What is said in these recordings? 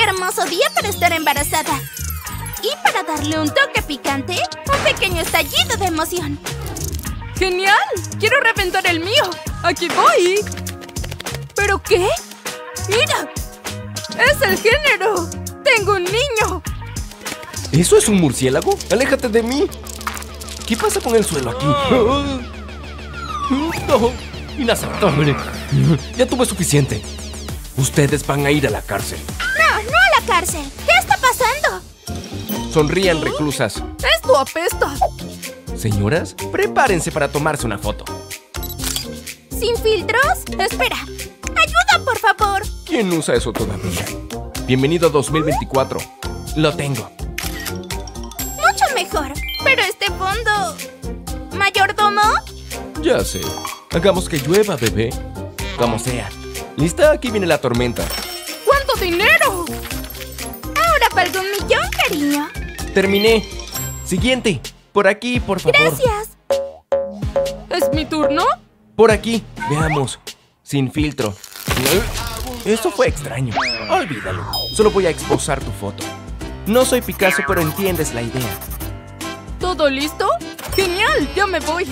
hermoso día para estar embarazada! Y para darle un toque picante, un pequeño estallido de emoción. ¡Genial! ¡Quiero reventar el mío! ¡Aquí voy! ¿Pero qué? ¡Mira! ¡Es el género! ¡Tengo un niño! ¿Eso es un murciélago? ¡Aléjate de mí! ¿Qué pasa con el suelo aquí? No, inaceptable. Ya tuve suficiente. Ustedes van a ir a la cárcel. No, no a la cárcel. ¿Qué está pasando? Sonrían, reclusas. ¡Esto apesta! Señoras, prepárense para tomarse una foto. ¿Sin filtros? Espera. ¡Ayuda, por favor! ¿Quién usa eso todavía? Bienvenido a 2024. Lo tengo. Mucho mejor. Pero este fondo... ¿Mayordomo? Ya sé. Hagamos que llueva, bebé. Como sea. ¿Lista? Aquí viene la tormenta. ¿Cuánto dinero? Ahora valgo 1.000.000, cariño. Terminé. Siguiente. Por aquí, por favor. Gracias. ¿Es mi turno? Por aquí. Veamos. Sin filtro. Eso fue extraño. Olvídalo. Solo voy a exposar tu foto. No soy Picasso, pero entiendes la idea. ¿Todo listo? ¡Genial! ¡Ya me voy!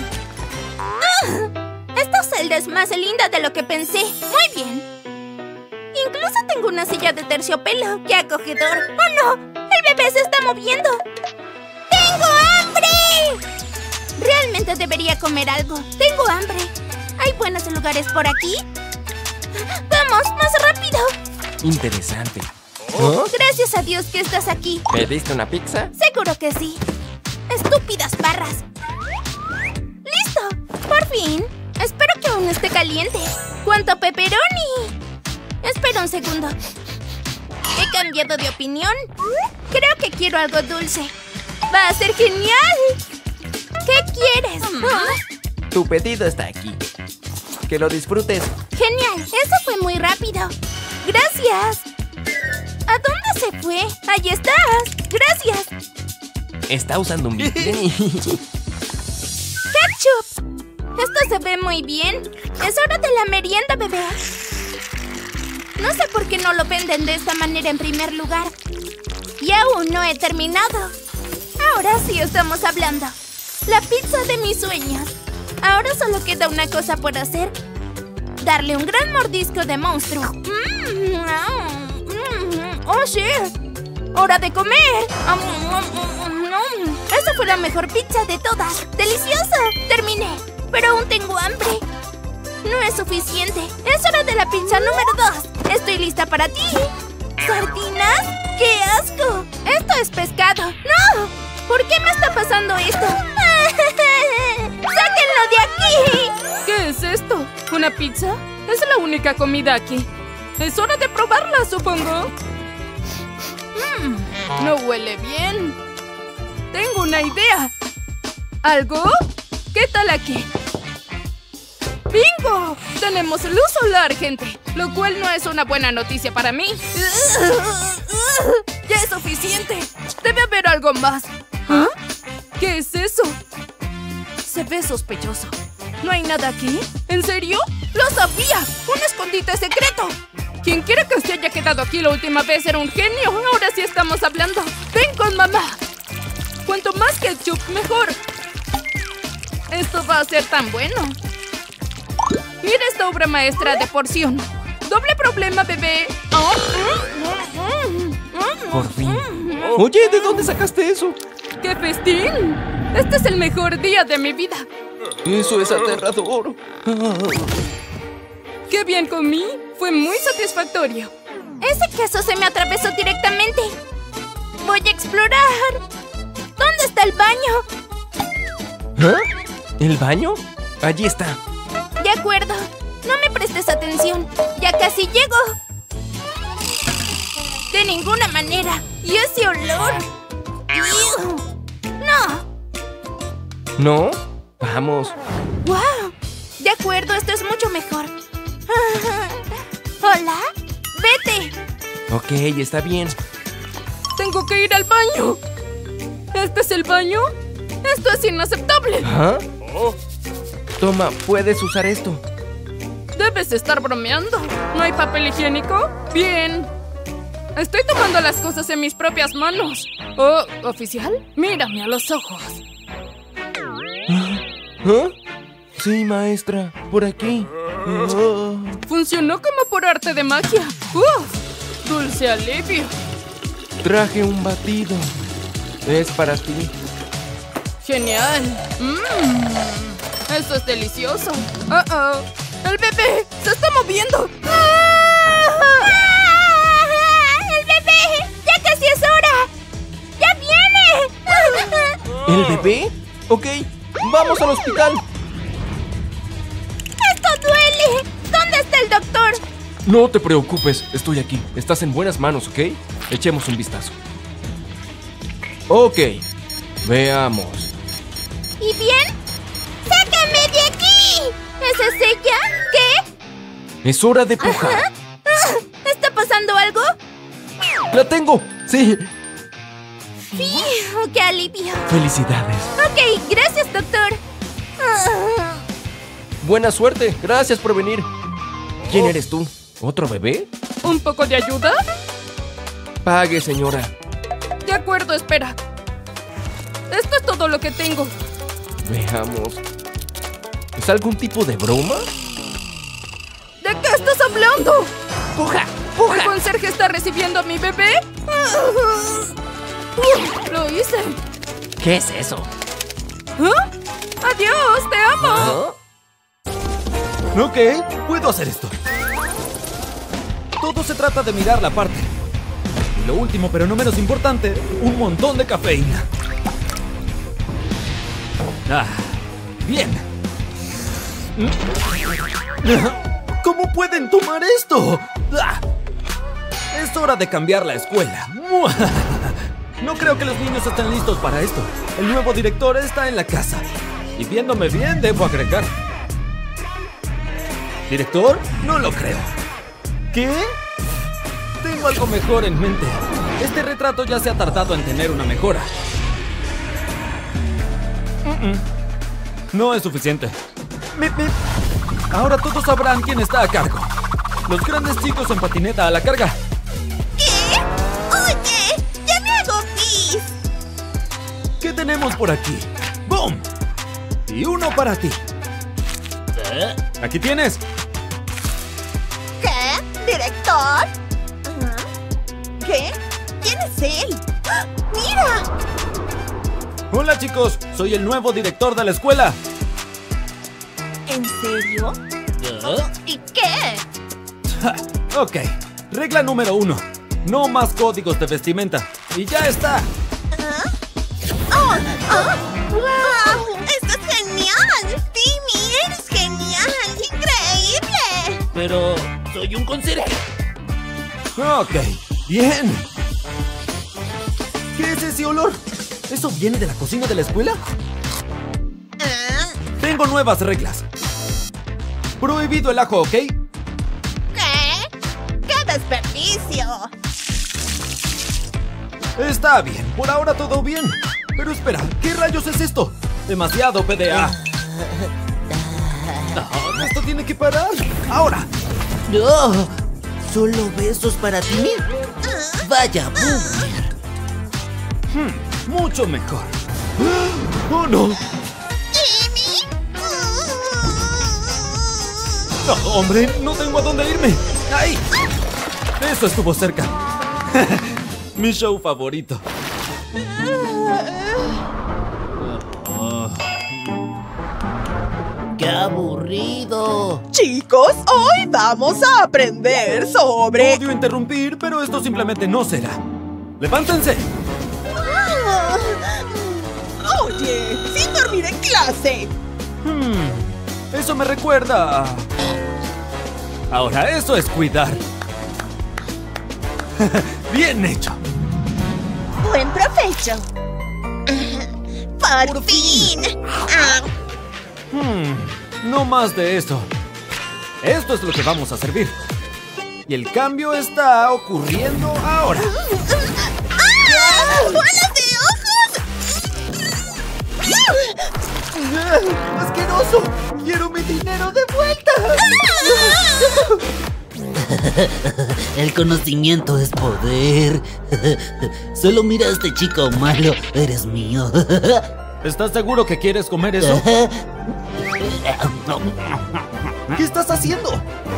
Esta celda es más linda de lo que pensé. Muy bien. Incluso tengo una silla de terciopelo. ¡Qué acogedor! ¡Oh, no! ¡El bebé se está moviendo! ¡Tengo hambre! Realmente debería comer algo. Tengo hambre. ¿Hay buenos lugares por aquí? ¡Vamos! ¡Más rápido! Interesante. Gracias a Dios que estás aquí. ¿Pediste una pizza? Seguro que sí. Estúpidas barras. ¡Listo! ¡Por fin! Espero que aún esté caliente. ¡Cuánto pepperoni! Espera un segundo. He cambiado de opinión. Creo que quiero algo dulce. ¡Va a ser genial! ¿Qué quieres? Tu pedido está aquí. Que lo disfrutes. ¡Genial! Eso fue muy rápido. ¡Gracias! ¿A dónde se fue? ¡Ahí estás! ¡Gracias! Está usando un bikini. ¡Ketchup! Esto se ve muy bien. Es hora de la merienda, bebé. No sé por qué no lo venden de esta manera en primer lugar. Y aún no he terminado. Ahora sí estamos hablando. La pizza de mis sueños. Ahora solo queda una cosa por hacer. Darle un gran mordisco de monstruo. ¡Oh, shit! ¡Hora de comer! ¡Esa fue la mejor pizza de todas! ¡Deliciosa! ¡Terminé! Pero aún tengo hambre. No es suficiente. Es hora de la pizza número 2. Estoy lista para ti. ¿Sardinas? ¡Qué asco! Esto es pescado. ¡No! ¿Por qué me está pasando esto? ¡Sáquenlo de aquí! ¿Qué es esto? ¿Una pizza? Es la única comida aquí. Es hora de probarla, supongo. No huele bien. Tengo una idea. ¿Algo? ¿Qué tal aquí? ¡Bingo! Tenemos luz solar, gente. Lo cual no es una buena noticia para mí. ¡Ya es suficiente! Debe haber algo más. ¿Ah? ¿Qué es eso? Se ve sospechoso. ¿No hay nada aquí? ¿En serio? ¡Lo sabía! ¡Un escondite secreto! Quien quiera que se haya quedado aquí la última vez era un genio. Ahora sí estamos hablando. ¡Ven con mamá! Cuanto más ketchup, mejor. Esto va a ser tan bueno. Mira esta obra maestra de porción. Doble problema, bebé. Por fin. Oye, ¿de dónde sacaste eso? ¡Qué festín! Este es el mejor día de mi vida. Eso es aterrador. ¡Qué bien comí! Fue muy satisfactorio. Ese queso se me atravesó directamente. Voy a explorar. ¿Dónde está el baño? ¿Ah? ¿El baño? Allí está. De acuerdo. No me prestes atención. Ya casi llego. De ninguna manera. ¿Y ese olor? ¡Ew! ¡No! ¿No? Vamos. ¡Wow! De acuerdo, esto es mucho mejor. ¿Hola? ¡Vete! Ok, está bien. ¡Tengo que ir al baño! ¿Este es el baño? ¡Esto es inaceptable! ¿Ah? Toma, puedes usar esto. Debes estar bromeando. ¿No hay papel higiénico? Bien. Estoy tomando las cosas en mis propias manos. Oh, ¿oficial? Mírame a los ojos. ¿Ah? Sí, maestra, por aquí. Oh. Funcionó como por arte de magia. ¡Uf! ¡Dulce alivio! Traje un batido. Es para ti. ¡Genial! ¡Esto es delicioso! ¡Oh! ¡El bebé se está moviendo! ¡El bebé! ¡Ya casi es hora! ¡Ya viene! ¿El bebé? Ok, vamos al hospital. ¡Esto duele! ¿Dónde está el doctor? No te preocupes, estoy aquí. Estás en buenas manos, ¿ok? Echemos un vistazo. Ok, veamos. ¿Y bien? ¡Sácame de aquí! ¿Esa es ella? ¿Qué? Es hora de pujar. ¿Está pasando algo? ¡La tengo! Sí. Sí, ¡qué alivio! Felicidades. Ok, gracias, doctor. Buena suerte. Gracias por venir. ¿Quién eres tú? ¿Otro bebé? ¿Un poco de ayuda? Pague, señora. De acuerdo, espera. Esto es todo lo que tengo. Veamos. ¿Es algún tipo de broma? ¿De qué estás hablando? ¡Puja! ¿El ¡Puja! conserje está recibiendo a mi bebé? Lo hice. ¿Qué es eso? ¿Ah? ¡Adiós! ¡Te amo! ¿Ah? Ok, puedo hacer esto. Todo se trata de mirar la parte. Y lo último, pero no menos importante, un montón de cafeína. Ah, bien. ¿Cómo pueden tomar esto? Ah, es hora de cambiar la escuela. No creo que los niños estén listos para esto. El nuevo director está en la casa. Y viéndome bien, debo agregar. ¿Director? No lo creo. ¿Qué? Tengo algo mejor en mente. Este retrato ya se ha tardado en tener una mejora. No es suficiente. Mip, mip. Ahora todos sabrán quién está a cargo. Los grandes chicos en patineta a la carga. ¿Qué? Oye, ya me hago pis. ¿Qué tenemos por aquí? ¡Boom! Y uno para ti. Aquí tienes. ¿Qué? ¿Director? ¿Qué? ¿Quién es él? ¡Ah! ¡Mira! Hola chicos, soy el nuevo director de la escuela. ¿En serio? ¿Y qué? Ok, regla número 1. No más códigos de vestimenta. Y ya está. ¡Wow! ¡Esto es genial! ¡Timmy, eres genial! ¡Increíble! Pero soy un conserje. Ok, bien. ¿Qué es ese olor? ¿Eso viene de la cocina de la escuela? Tengo nuevas reglas. Prohibido el ajo, ¿ok? ¿Qué? ¡Qué desperdicio! Está bien, por ahora todo bien. Pero espera, ¿qué rayos es esto? Demasiado PDA. No, esto tiene que parar. Ahora. No, ¿solo besos para ti? Vaya boomer. Mucho mejor. ¡Oh, no! ¿Timmy? No, hombre, no tengo a dónde irme. ¡Ahí! Eso estuvo cerca. Mi show favorito. ¡Qué aburrido! Chicos, hoy vamos a aprender sobre... Odio interrumpir, pero esto simplemente no será. ¡Levántense! Oye, sin dormir en clase. Eso me recuerda a... Ahora, eso es cuidar. Bien hecho. Buen provecho. Por fin. No más de esto. Esto es lo que vamos a servir. Y el cambio está ocurriendo ahora. ¡Bolas de ojos! ¡Asqueroso! ¡Quiero mi dinero de vuelta! El conocimiento es poder. Solo mira a este chico malo. Eres mío. ¿Estás seguro que quieres comer eso? ¿Qué estás haciendo?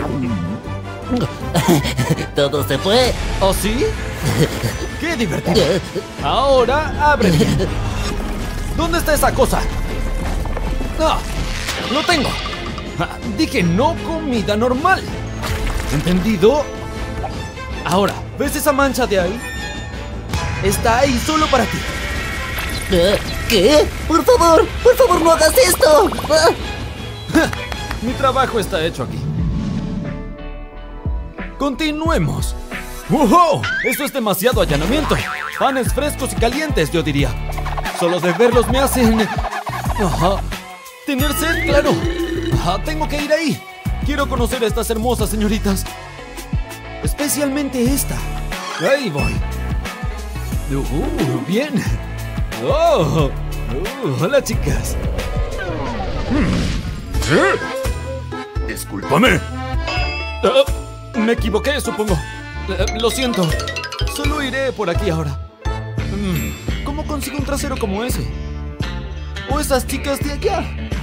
Todo se fue. ¿Oh, sí? ¡Qué divertido! Ahora, ábreme. ¿Dónde está esa cosa? ¡Ah! ¡Lo tengo! Dije no comida normal. ¿Entendido? Ahora, ¿ves esa mancha de ahí? Está ahí solo para ti. ¿Qué? Por favor, no hagas esto. Mi trabajo está hecho aquí. Continuemos. ¡Wow! Eso es demasiado allanamiento. Panes frescos y calientes, yo diría. Solo de verlos me hacen... Ajá. Tener sed, claro. Ajá, tengo que ir ahí. Quiero conocer a estas hermosas señoritas. Especialmente esta. Ahí voy. Bien. Oh. Hola, chicas. Discúlpame. Me equivoqué, supongo. Lo siento. Solo iré por aquí ahora. ¿Cómo consigo un trasero como ese? ¿O esas chicas de allá?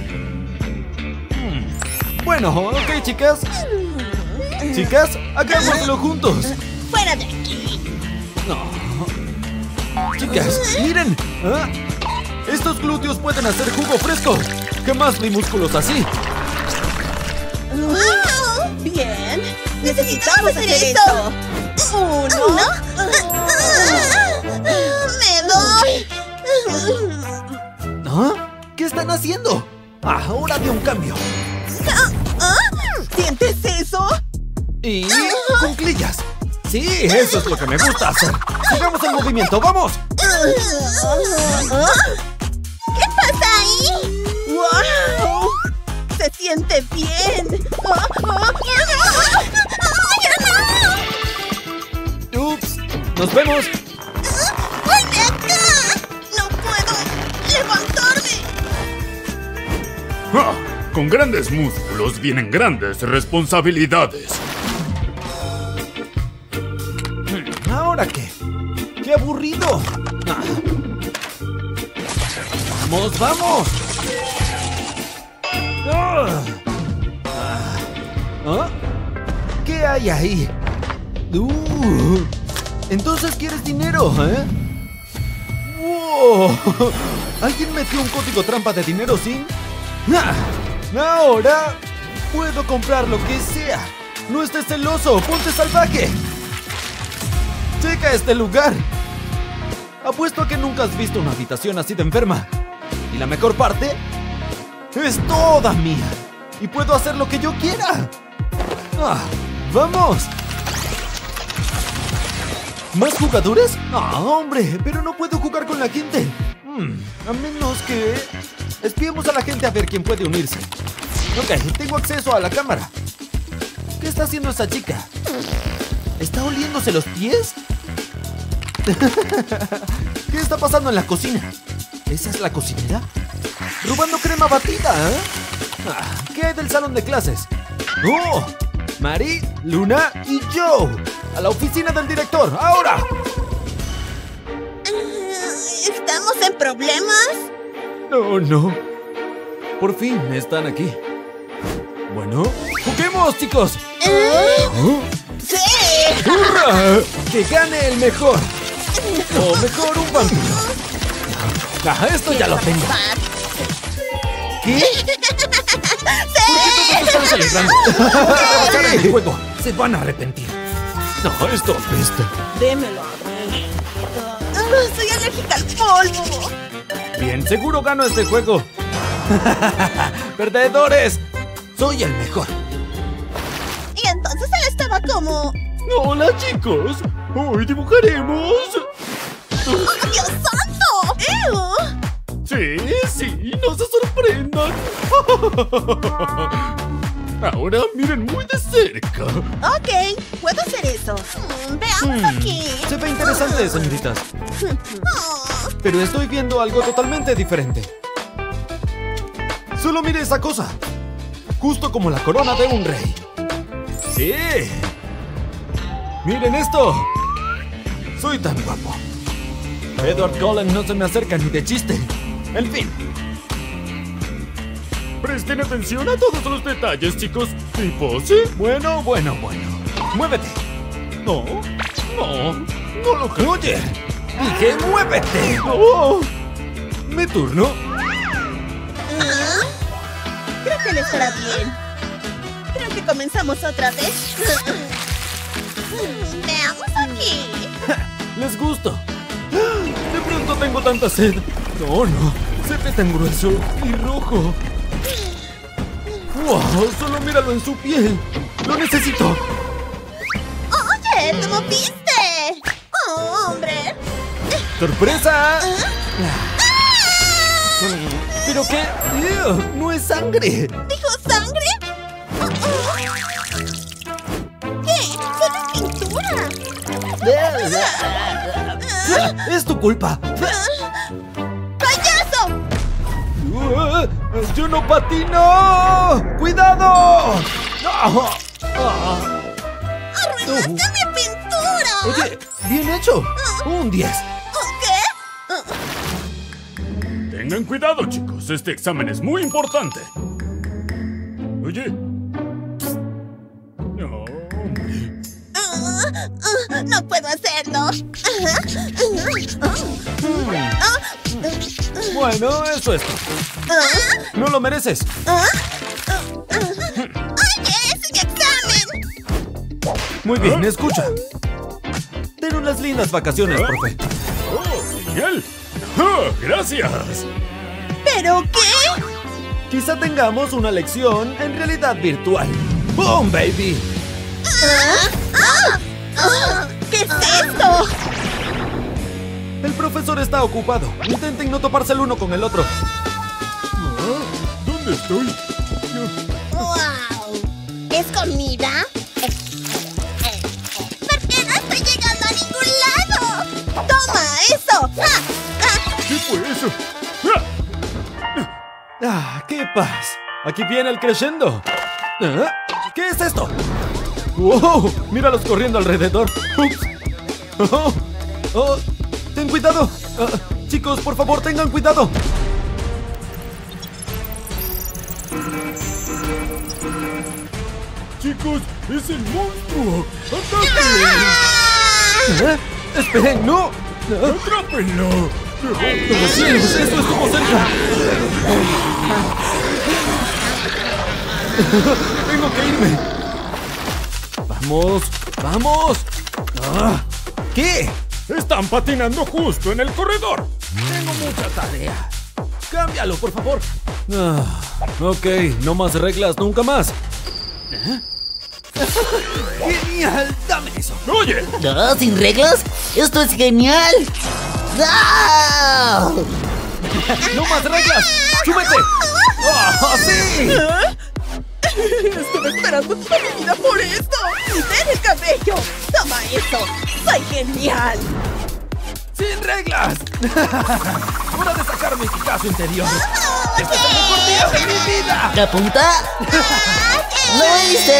Bueno, ok, chicas. Chicas, hagámoslo juntos. ¡Fuera de aquí! No. Chicas, miren. ¿Ah? Estos glúteos pueden hacer jugo fresco. Jamás vi músculos así. Bien. Necesitamos hacer esto. Uno. ¡Me doy! ¿Ah? ¿Qué están haciendo? Ahora de un cambio. ¿Sientes eso? Y cuclillas. Sí, eso es lo que me gusta hacer. Sigamos el movimiento, ¡vamos! ¿Qué pasa ahí? ¡Wow! Se siente bien. ¡Ups! ¡Nos vemos! ¡Voy de acá! ¡No puedo levantarme! ¡Ah! Con grandes músculos vienen grandes responsabilidades. ¿Ahora qué? ¡Qué aburrido! ¡Vamos, vamos! ¿Ah? ¿Qué hay ahí? Entonces quieres dinero, ¿eh? ¡Wow! ¿Alguien metió un código trampa de dinero sin? Ahora puedo comprar lo que sea. No estés celoso, ponte salvaje. Checa este lugar. Apuesto a que nunca has visto una habitación así de enferma. Y la mejor parte es toda mía. Y puedo hacer lo que yo quiera. ¡Vamos! ¿Más jugadores? Hombre, pero no puedo jugar con la gente. A menos que espiemos a la gente a ver quién puede unirse. Ok, tengo acceso a la cámara. ¿Qué está haciendo esa chica? ¿Está oliéndose los pies? ¿Qué está pasando en la cocina? ¿Esa es la cocinera? Robando crema batida, ¿eh? ¿Qué hay del salón de clases? ¡Oh! Mari, Luna y Joe. A la oficina del director, ahora. ¿Estamos en problemas? Oh, no. Por fin están aquí. Bueno, juguemos, chicos. ¡Sí! ¡Hurra! ¡Que gane el mejor! O mejor un vampiro. Esto ya lo tengo. ¿Qué? ¿Por qué todos están celebrando? ¡Acaben el juego! Se van a arrepentir. No, esto apesta. Démelo a mí. Soy alérgica al polvo. Bien, seguro gano este juego. ¡Perdedores! Soy el mejor. Y entonces él estaba como... Hola, chicos. Hoy dibujaremos. ¡Oh, Dios santo! ¡Ew! Sí, no se sorprendan. Ahora miren muy de cerca. Ok, puedo hacer eso. Veamos aquí. Se ve interesante, señoritas. Oh, Pero estoy viendo algo totalmente diferente. Solo mire esa cosa. Justo como la corona de un rey. Sí. ¡Miren esto! Soy tan guapo. Edward Cullen no se me acerca ni de chiste. En fin. Presten atención a todos los detalles, chicos. ¿Mi pose? Bueno. Muévete. No lo creo. Oye, dije muévete. Oh, mi turno. Creo que le estará bien. Creo que comenzamos otra vez. Veamos aquí. ¿Les gusto? De pronto tengo tanta sed. No. Se ve tan grueso y rojo. ¡Wow! Solo míralo en su piel. ¡Lo necesito! Oye, ¿te moviste? ¡Oh, hombre! ¡Sorpresa! ¿Pero qué? ¡Ew! ¡No es sangre! ¿Dijo sangre? ¿Qué? ¡Solo es pintura! ¡Es tu culpa! ¡Payaso! ¡Yo no patino! ¡Cuidado! ¡Arruinaste mi pintura! Oye, bien hecho. Un 10. ¿Qué? Tengan cuidado, chicos. Este examen es muy importante. Oye. No, hombre. No puedo hacerlo. Bueno, eso es todo. No lo mereces. ¡Oye, es un examen! Muy bien, escucha. Ten unas lindas vacaciones, profe. ¡Oh, genial! ¡Ah, gracias! ¿Pero qué? Quizá tengamos una lección en realidad virtual. ¡Boom, baby! ¿Qué es esto? El profesor está ocupado. Intenten no toparse el uno con el otro. ¿Dónde estoy? ¡Wow! ¿Es comida? ¿Por qué no estoy llegando a ningún lado? ¡Toma eso! ¿Qué fue eso? ¡Qué paz! Aquí viene el crescendo. ¿Qué es esto? ¡Wow! Míralos corriendo alrededor. ¡Ups! ¡Oh! ¡Ten cuidado! Chicos, por favor, tengan cuidado. Chicos, es el monstruo. ¡Ataquen! ¡Esperen, no! ¡Atrápenlo! ¡Los cielos! ¡Eso estuvo cerca! ¡Tengo que irme! ¡Vamos! ¿Qué? Están patinando justo en el corredor. Tengo mucha tarea. Cámbialo, por favor. Ok, no más reglas, nunca más. ¡Genial! ¡Dame eso! ¡Oye! ¿No? ¿Sin reglas? ¡Esto es genial! ¡No! ¡No más reglas! ¡Súbete! ¡Oh, sí! Estuve esperando toda mi vida por esto. ¡Y ten el cabello! ¡Toma eso! ¡Soy genial! ¡Sin reglas! ¡Hora de sacar mi Picasso interior! ¡Este es el mejor día de mi vida! ¿La punta? ¡Lo hice!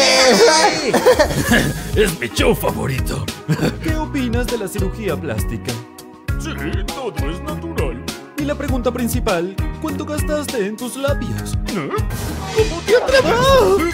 Es mi show favorito. ¿Qué opinas de la cirugía plástica? Sí, todo es natural. Y la pregunta principal, ¿cuánto gastaste en tus labios? ¿Cómo te atreves?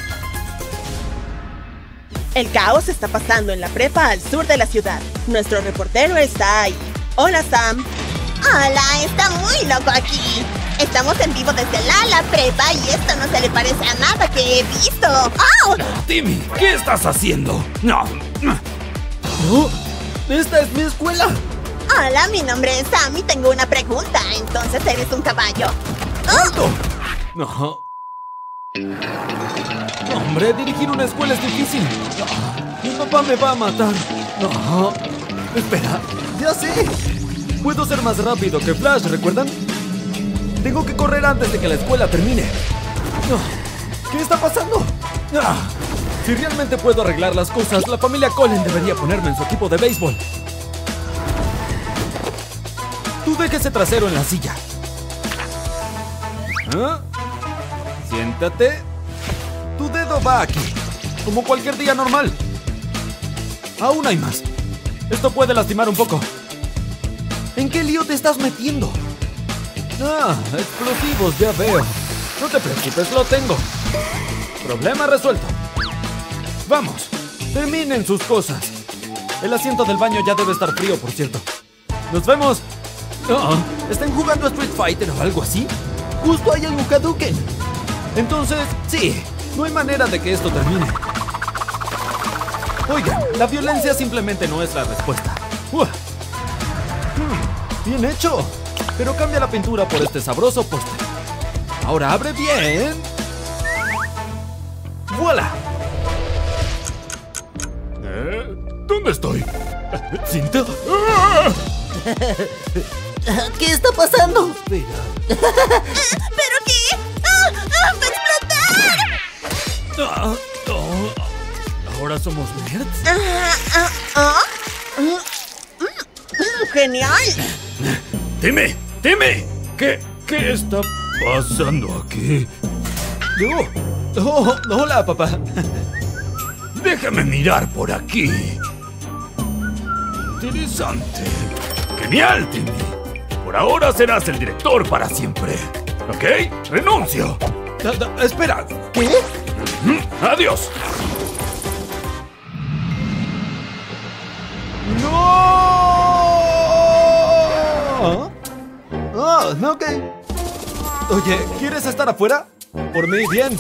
El caos está pasando en la prepa al sur de la ciudad. Nuestro reportero está ahí. Hola, Sam. Hola, está muy loco aquí. Estamos en vivo desde la prepa y esto no se le parece a nada que he visto. ¡Oh! Timmy, ¿qué estás haciendo? ¡No! ¡Oh! ¡Esta es mi escuela! Hola, mi nombre es Sam y tengo una pregunta. Entonces, ¿eres un caballo? ¡Alto! No. Hombre, dirigir una escuela es difícil. Mi papá me va a matar. No. Espera, ya sé. Puedo ser más rápido que Flash, ¿recuerdan? Tengo que correr antes de que la escuela termine. ¿Qué está pasando? Si realmente puedo arreglar las cosas, la familia Cullen debería ponerme en su equipo de béisbol. Tú deja ese trasero en la silla. Siéntate. Tu dedo va aquí, como cualquier día normal. Aún hay más. Esto puede lastimar un poco. ¿En qué lío te estás metiendo? Ah, explosivos, ya veo. No te preocupes, lo tengo. Problema resuelto. Vamos, terminen sus cosas. El asiento del baño ya debe estar frío, por cierto. ¡Nos vemos! ¿Están jugando a Street Fighter o algo así? Justo hay algún Hadouken. Entonces, sí, no hay manera de que esto termine. Oigan, la violencia simplemente no es la respuesta. Bien hecho. Pero cambia la pintura por este sabroso postre. Ahora abre bien. ¡Voilà! ¿Dónde estoy? ¿Cinta? ¿Qué está pasando? Espera. ¿Pero qué? ¡Va a explotar! ¿Ahora somos nerds? ¡Genial! ¡Timmy! ¡Timmy! ¿Qué está pasando aquí? Hola, papá. Déjame mirar por aquí. Interesante. Genial, Timmy. Por ahora serás el director para siempre. ¿Ok? Renuncio. Espera. ¿Qué? Adiós. ¡No! Ok. Oye, ¿quieres estar afuera? Por mí, bien.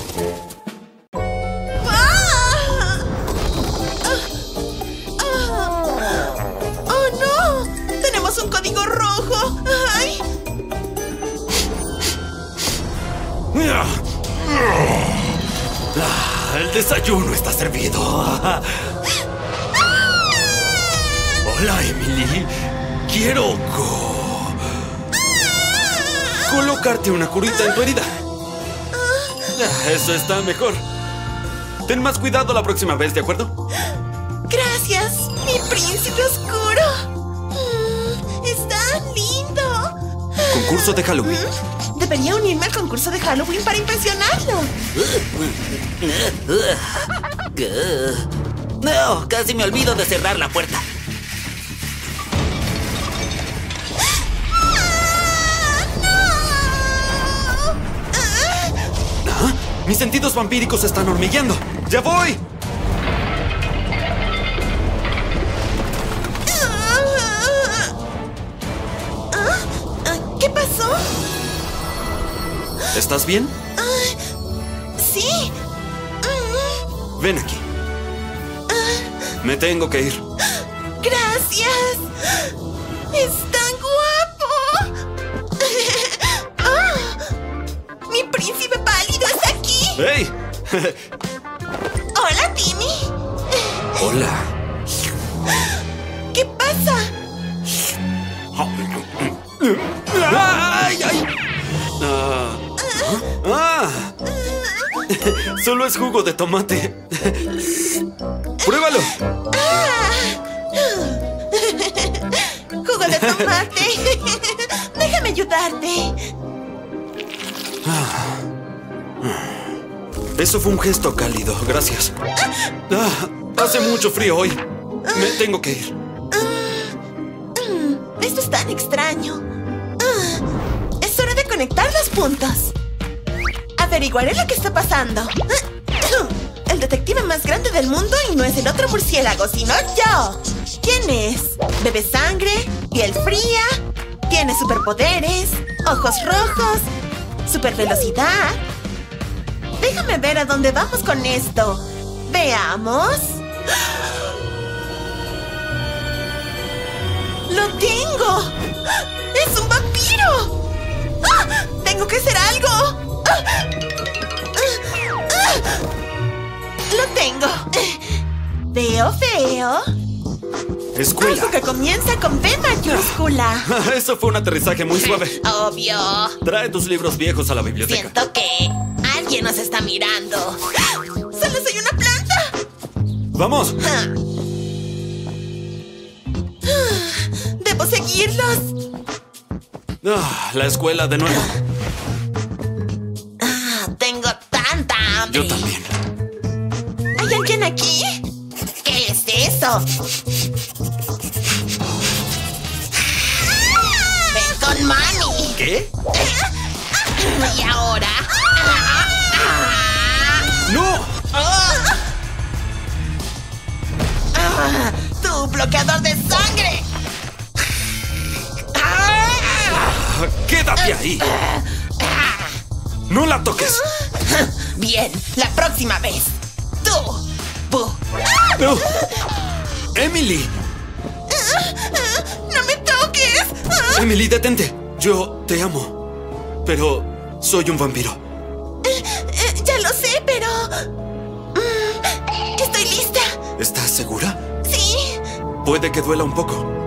¡Oh, no! ¡Tenemos un código rojo! ¡Ay! El desayuno está servido. Hola, Emily. Quiero colocarte una curita en tu herida. Eso está mejor. Ten más cuidado la próxima vez, ¿de acuerdo? ¡Gracias, mi príncipe oscuro! ¡Está lindo! Concurso de Halloween. Debería unirme al concurso de Halloween para impresionarlo. No, casi me olvido de cerrar la puerta. Mis sentidos vampíricos están hormigueando. ¡Ya voy! ¿Qué pasó? ¿Estás bien? Sí. Ven aquí. Me tengo que ir. Gracias. Es tan guapo. Mi príncipe pálido está aquí. ¡Hey! Hola, Timmy. Hola. ¿Qué pasa? ¡Ay, ay! Solo es jugo de tomate. ¡Pruébalo! Jugo de tomate. Déjame ayudarte. Eso fue un gesto cálido, gracias. Hace mucho frío hoy. Me tengo que ir. Esto es tan extraño. Es hora de conectar los puntos. Averiguaré lo que está pasando. El detective más grande del mundo y no es el otro murciélago, sino yo. ¿Quién es? Bebe sangre, piel fría, tiene superpoderes, ojos rojos, supervelocidad. Déjame ver a dónde vamos con esto. Veamos. ¡Lo tengo! ¡Es un vampiro! ¡Tengo que hacer algo! ¡Lo tengo! ¿Veo feo? Escuela. Algo que comienza con B mayúscula. Eso fue un aterrizaje muy suave. Obvio. Trae tus libros viejos a la biblioteca. Siento que alguien nos está mirando. ¡Solo soy una planta! ¡Vamos! ¡Debo seguirlos! La escuela de nuevo. Tengo tanta hambre. Yo también. ¿Hay alguien aquí? ¿Qué es eso? ¿Qué? ¿Y ahora? ¡No! ¡Tu bloqueador de sangre! ¡Quédate ahí! ¡No la toques! Bien, la próxima vez. Tú. ¡No! ¡Emily! ¡No me toques! Emily, detente. Yo te amo. Pero soy un vampiro. Ya lo sé, pero... estoy lista. ¿Estás segura? Sí. Puede que duela un poco.